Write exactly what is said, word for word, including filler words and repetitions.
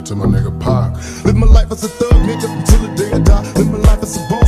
to my nigga Pac. Live my life as a thug nigga until the day I die. Live my life as a bone.